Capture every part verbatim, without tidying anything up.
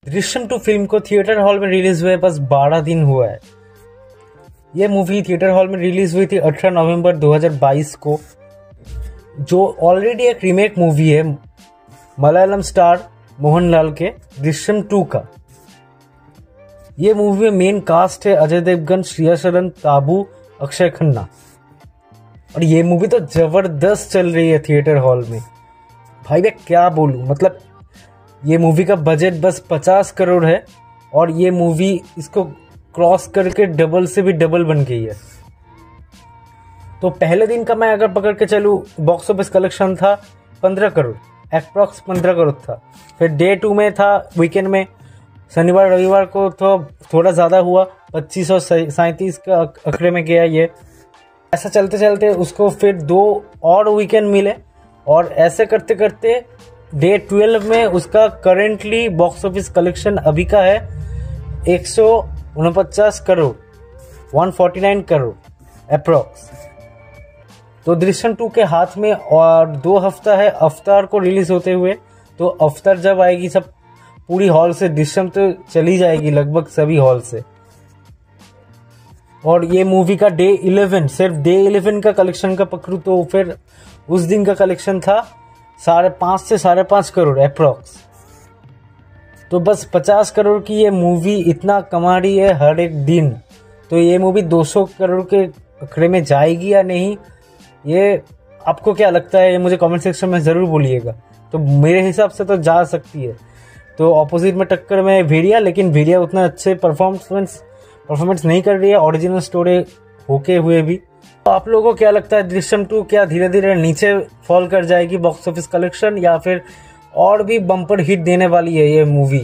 Drishyam two film को theatre hall में release हुए बस बारह दिन हुआ है। ये मूवी थिएटर हॉल में रिलीज हुई थी अठारह नवंबर दो हज़ार बाईस को, जो ऑलरेडी एक रीमेक मूवी है मलयालम स्टार मोहनलाल के दृश्यम टू का। ये मूवी में मेन कास्ट है अजय देवगन, श्रेया शरण, ताबू, अक्षय खन्ना। और ये मूवी तो जबरदस्त चल रही है थिएटर हॉल में। भाई मैं क्या बोलूं, मतलब ये मूवी का बजट बस पचास करोड़ है और ये मूवी इसको क्रॉस करके डबल से भी डबल बन गई है। तो पहले दिन का मैं अगर पकड़ के चलूं, बॉक्स ऑफिस कलेक्शन था पंद्रह करोड़, अप्रॉक्स पंद्रह करोड़ था। फिर डे टू में था, वीकेंड में शनिवार रविवार को तो थोड़ा ज़्यादा हुआ, पच्चीस सौ सैंतीस का आंकड़े में गया ये। ऐसा चलते चलते उसको फिर दो और वीकेंड मिले और ऐसे करते करते डे ट्वेल्व में उसका करेंटली बॉक्स ऑफिस कलेक्शन अभी का है एक सौ उनपचास करोड़, एक सौ उनचास करोड़ अप्रॉक्स। तो दृश्यम टू के हाथ में और दो हफ्ता है अवतार को रिलीज होते हुए। तो अवतार जब आएगी सब पूरी हॉल से, दृश्यम तो चली जाएगी लगभग सभी हॉल से। और ये मूवी का डे इलेवन, सिर्फ डे इलेवन का कलेक्शन का पकड़ू तो फिर उस दिन का कलेक्शन था साढ़े पाँच से साढ़े पाँच करोड़ अप्रॉक्स। तो बस पचास करोड़ की ये मूवी इतना कमा रही है हर एक दिन। तो ये मूवी दो सौ करोड़ के आंकड़े में जाएगी या नहीं, ये आपको क्या लगता है, ये मुझे कमेंट सेक्शन में ज़रूर बोलिएगा। तो मेरे हिसाब से तो जा सकती है। तो ऑपोजिट में टक्कर में भेड़िया, लेकिन भेड़िया उतना अच्छे परफॉर्मेंस परफॉर्मेंस नहीं कर रही है ओरिजिनल स्टोरी होके हुए भी। तो आप लोगों को क्या लगता है, दृश्यम टू क्या धीरे धीरे नीचे फॉल कर जाएगी बॉक्स ऑफिस कलेक्शन, या फिर और भी बम्पर हिट देने वाली है ये मूवी?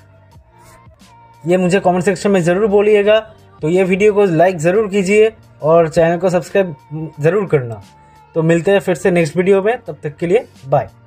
ये मुझे कमेंट सेक्शन में ज़रूर बोलिएगा। तो ये वीडियो को लाइक ज़रूर कीजिए और चैनल को सब्सक्राइब ज़रूर करना। तो मिलते हैं फिर से नेक्स्ट वीडियो में, तब तक के लिए बाय।